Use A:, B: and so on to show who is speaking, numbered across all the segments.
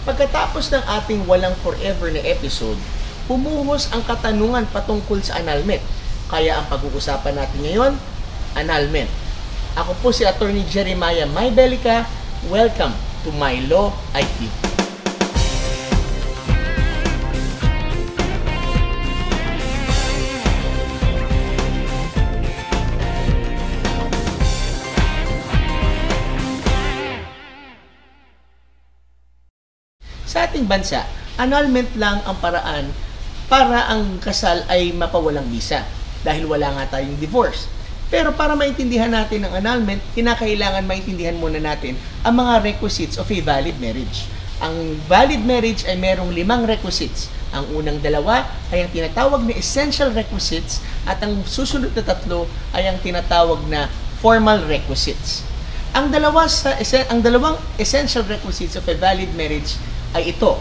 A: Pagkatapos ng ating walang forever na episode, pumuhos ang katanungan patungkol sa annulment. Kaya ang pag-uusapan natin ngayon, annulment. Ako po si Attorney Jeremiah Maybelica. Welcome to My Law IQ. Sa ating bansa, annulment lang ang paraan para ang kasal ay mapawalang bisa dahil wala nga tayong divorce. Pero para maintindihan natin ang annulment, kinakailangan maintindihan muna natin ang mga requisites of a valid marriage. Ang valid marriage ay merong 5 requisites. Ang unang 2 ay ang tinatawag na essential requisites at ang susunod na 3 ay ang tinatawag na formal requisites. Ang dalawang essential requisites of a valid marriage ay ito: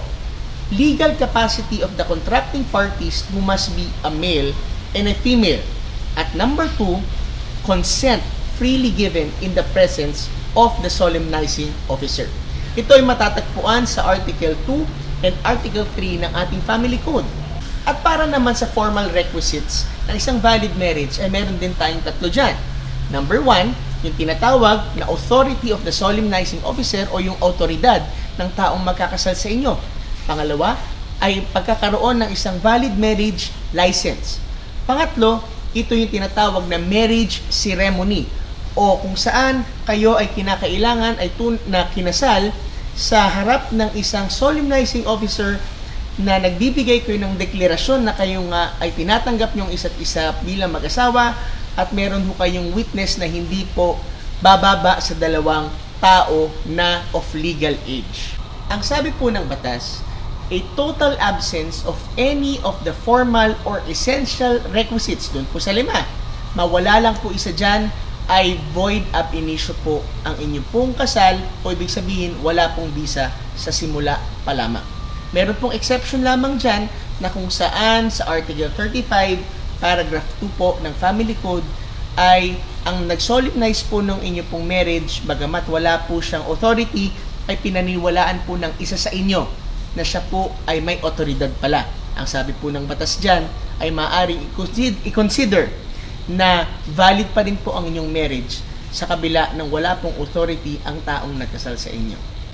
A: legal capacity of the contracting parties who must be a male and a female. At number 2, consent freely given in the presence of the solemnizing officer. Ito ay matatagpuan sa Article 2 and Article 3 ng ating Family Code. At para naman sa formal requisites ng isang valid marriage ay meron din tayong 3 dyan. Number 1, yung tinatawag na authority of the solemnizing officer o yung autoridad ng taong magkakasal sa inyo. Pangalawa ay pagkakaroon ng isang valid marriage license. Pangatlo, ito yung tinatawag na marriage ceremony o kung saan kayo ay kinakailangan ay na kinasal sa harap ng isang solemnizing officer na nagbibigay kayo ng deklarasyon na kayo nga ay tinatanggap nyong isa't isa bilang mag-asawa at meron ho kayong witness na hindi po bababa sa 2 tao na of legal age. Ang sabi po ng batas, a total absence of any of the formal or essential requisites, doon po sa 5, mawala lang po isa dyan, ay void ab initio po ang inyong pong kasal o ibig sabihin wala pong bisa sa simula pa lamang. Meron pong exception lamang dyan na kung saan sa Article 35, paragraph 2 po ng Family Code ay ang nag-solemnize po ng inyong pong marriage, bagamat wala po siyang authority, ay pinaniwalaan po ng isa sa inyo na siya po ay may otoridad pala. Ang sabi po ng batas dyan ay maaaring i-consider na valid pa rin po ang inyong marriage sa kabila ng wala pong authority ang taong nagkasal sa inyo.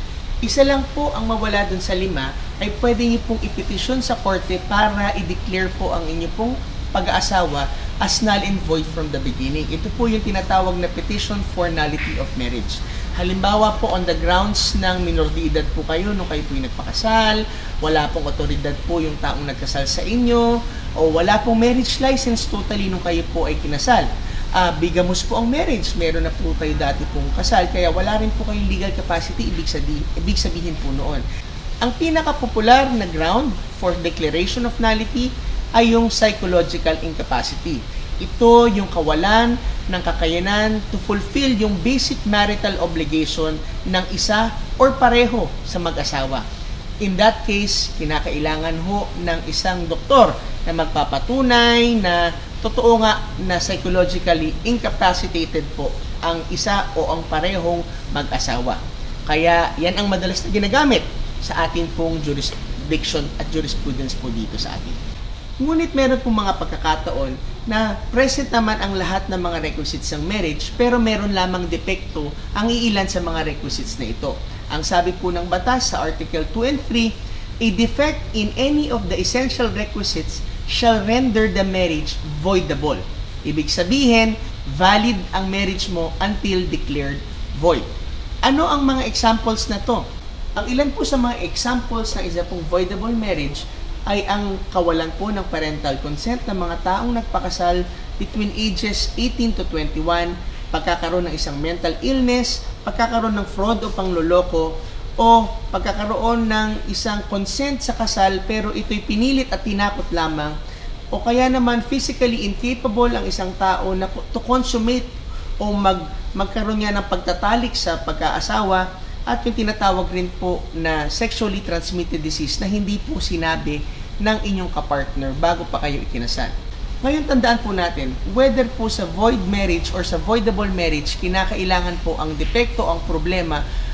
A: Isa lang po ang mawala dun sa 5 ay pwede niyo pong ipetisyon sa korte para i-declare po ang inyong pong pag-aasawa as null and void from the beginning. Ito po yung tinatawag na petition for nullity of marriage. Halimbawa po on the grounds ng minor de edad po kayo nung kayo po yung nagpakasal, wala pong otoridad po yung taong nagkasal sa inyo, o wala pong marriage license totally nung kayo po ay kinasal. Bigamos po ang marriage, meron na po kayo dati pong kasal, kaya wala rin po kayong legal capacity, ibig sabihin po noon. Ang pinaka-popular na ground for declaration of nullity ay yung psychological incapacity. Ito yung kawalan ng kakayanan to fulfill yung basic marital obligation ng isa or pareho sa mag-asawa. In that case, kinakailangan ho ng isang doktor na magpapatunay na totoo nga na psychologically incapacitated po ang isa o ang parehong mag-asawa. Kaya yan ang madalas na ginagamit sa atin pong jurisdiction at jurisprudence po dito sa atin. Ngunit meron pong mga pagkakataon na present naman ang lahat ng mga requisites ng marriage pero meron lamang depekto ang iilan sa mga requisites na ito. Ang sabi po ng batas sa Article 2 and 3, a defect in any of the essential requisites shall render the marriage voidable. Ibig sabihin, valid ang marriage mo until declared void. Ano ang mga examples na to? Ang ilan po sa mga examples ng isa pong voidable marriage ay ang kawalan po ng parental consent ng mga taong nagpakasal between ages 18 to 21, pagkakaroon ng isang mental illness, pagkakaroon ng fraud o pangloloko, o pagkakaroon ng isang consent sa kasal pero ito'y pinilit at tinakot lamang, o kaya naman physically incapable ang isang tao na to consummate o magkaroon niya ng pagtatalik sa pagkaasawa, at yung tinatawag rin po na sexually transmitted disease na hindi po sinabi ng inyong kapartner bago pa kayo ikinasal. Ngayon, tandaan po natin, whether po sa void marriage or sa voidable marriage, kinakailangan po ang depekto, ang problema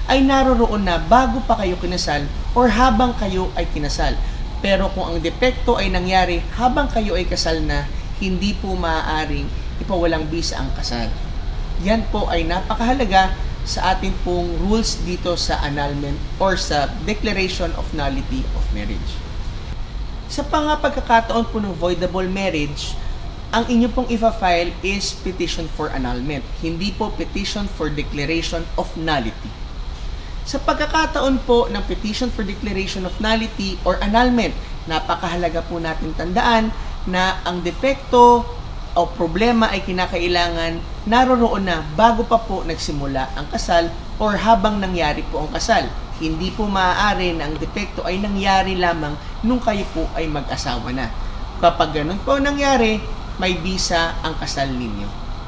A: ay naroroon na bago pa kayo kinasal or habang kayo ay kinasal. Pero kung ang depekto ay nangyari habang kayo ay kasal na, hindi po maaaring ipawalang bisa ang kasal. Yan po ay napakahalaga sa atin pong rules dito sa annulment or sa declaration of nullity of marriage. Sa pagkakataon po ng voidable marriage, ang inyo pong ifa-file is petition for annulment, hindi po petition for declaration of nullity. Sa pagkakataon po ng petition for declaration of nullity or annulment, napakahalaga po natin tandaan na ang depekto o problema ay kinakailangan naroroon na bago pa po nagsimula ang kasal or habang nangyari po ang kasal. Hindi po maaari na ang depekto ay nangyari lamang nung kayo po ay mag-asawa na. Kapag ganun po nangyari, may bisa ang kasal ninyo.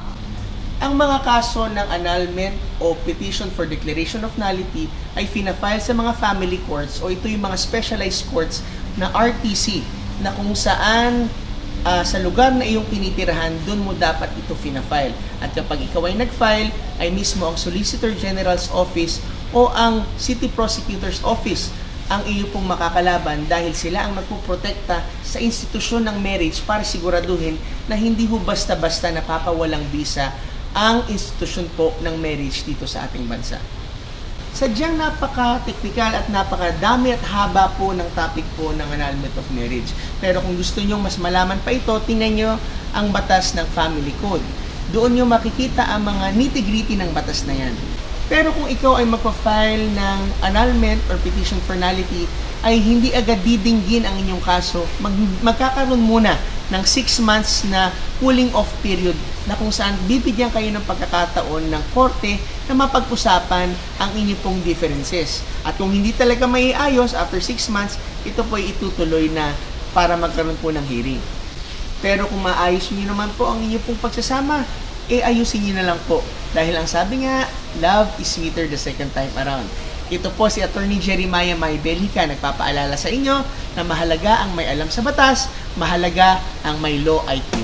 A: Ang mga kaso ng annulment o petition for declaration of nullity ay fina-file sa mga family courts o ito yung mga specialized courts na RTC na kung saan sa lugar na iyong tinitirahan, doon mo dapat ito fina-file. At kapag ikaw ay nag-file, ay mismo ang Solicitor General's Office o ang City Prosecutor's Office ang iyo pong makakalaban dahil sila ang magpuprotekta sa institusyon ng marriage para siguraduhin na hindi ho basta-basta napapawalang bisa ang institusyon po ng marriage dito sa ating bansa. Sadyang napaka-technical at napakadami at haba po ng topic po ng annulment of marriage. Pero kung gusto nyo mas malaman pa ito, tingnan nyo ang batas ng Family Code. Doon nyo makikita ang mga nitty-gritty ng batas na yan. Pero kung ikaw ay magpa-file ng annulment or petition for nullity, ay hindi agad didinggin ang inyong kaso. Magkakaroon muna ng 6 months na cooling off period na kung saan bibigyan kayo ng pagkakataon ng korte na mapag-usapan ang inyong pong differences. At kung hindi talaga maiayos after 6 months, ito po ay itutuloy na para magkaroon po ng hearing. Pero kung maayos niyo naman po ang inyong pong pagsasama, ayusin niyo na lang po. Dahil ang sabi nga, love is sweeter the second time around. Ito po si Attorney Jeremiah Maybelica nagpapaalala sa inyo na mahalaga ang may alam sa batas, mahalaga ang may law IQ.